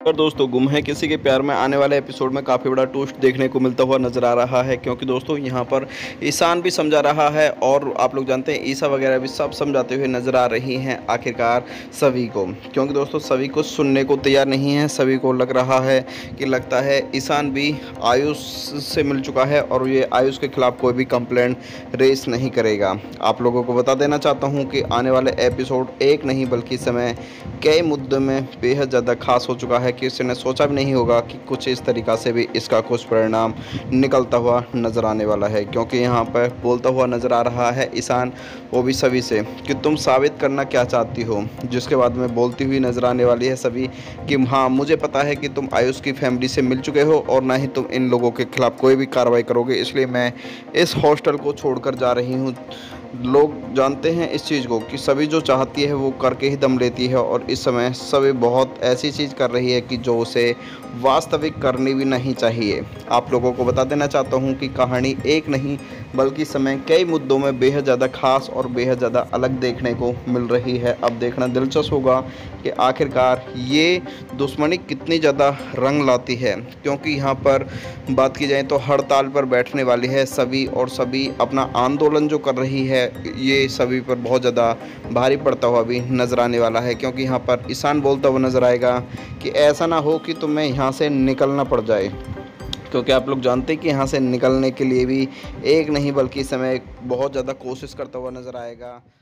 पर दोस्तों गुम है किसी के प्यार में आने वाले एपिसोड में काफ़ी बड़ा ट्विस्ट देखने को मिलता हुआ नजर आ रहा है, क्योंकि दोस्तों यहाँ पर ईशान भी समझा रहा है और आप लोग जानते हैं ईशा वगैरह भी सब समझाते हुए नजर आ रही हैं आखिरकार सभी को। क्योंकि दोस्तों सभी को सुनने को तैयार नहीं है, सभी को लग रहा है कि लगता है ईशान भी आयुष से मिल चुका है और ये आयुष के खिलाफ कोई भी कंप्लेंट रेस नहीं करेगा। आप लोगों को बता देना चाहता हूँ कि आने वाले एपिसोड एक नहीं बल्कि समय कई मुद्दों में बेहद ज़्यादा खास हो चुका है कि उसने सोचा भी नहीं होगा कि कुछ इस तरीक़ा से भी इसका कुछ परिणाम निकलता हुआ नज़र आने वाला है। क्योंकि यहाँ पर बोलता हुआ नज़र आ रहा है ईशान, वो भी सभी से, कि तुम साबित करना क्या चाहती हो। जिसके बाद में बोलती हुई नज़र आने वाली है सभी कि हाँ, मुझे पता है कि तुम आयुष की फैमिली से मिल चुके हो और ना ही तुम इन लोगों के खिलाफ़ कोई भी कार्रवाई करोगे, इसलिए मैं इस हॉस्टल को छोड़कर जा रही हूँ। लोग जानते हैं इस चीज़ को कि सभी जो चाहती है वो करके ही दम लेती है, और इस समय सभी बहुत ऐसी चीज़ कर रही है कि जो उसे वास्तविक करनी भी नहीं चाहिए। आप लोगों को बता देना चाहता हूँ कि कहानी एक नहीं बल्कि समय कई मुद्दों में बेहद ज़्यादा खास और बेहद ज़्यादा अलग देखने को मिल रही है। अब देखना दिलचस्प होगा कि आखिरकार ये दुश्मनी कितनी ज़्यादा रंग लाती है। क्योंकि यहाँ पर बात की जाए तो हड़ताल पर बैठने वाली है सभी, और सभी अपना आंदोलन जो कर रही है ये सभी पर बहुत ज़्यादा भारी पड़ता हुआ भी नज़र आने वाला है। क्योंकि यहाँ पर ईशान बोलता हुआ नज़र आएगा कि ऐसा ना हो कि तुम्हें यहाँ से निकलना पड़ जाए। क्योंकि आप लोग जानते हैं कि यहाँ से निकलने के लिए भी एक नहीं बल्कि समय बहुत ज़्यादा कोशिश करता हुआ नज़र आएगा।